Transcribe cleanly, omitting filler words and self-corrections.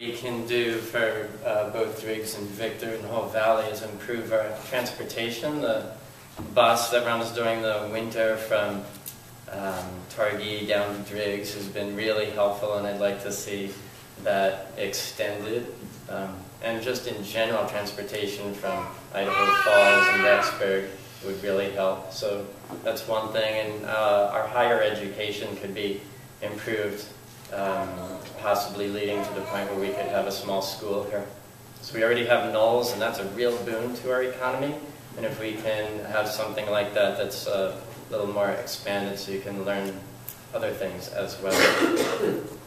We can do for both Driggs and Victor and the whole valley is improve our transportation. The bus that runs during the winter from Targhee down to Driggs has been really helpful, and I'd like to see that extended. And just in general, transportation from Idaho Falls and Rexburg would really help. So that's one thing, and our higher education could be improved, possibly leading to the point where we could have a small school here. So we already have Knowles, and that's a real boon to our economy. And if we can have something like that that's a little more expanded so you can learn other things as well.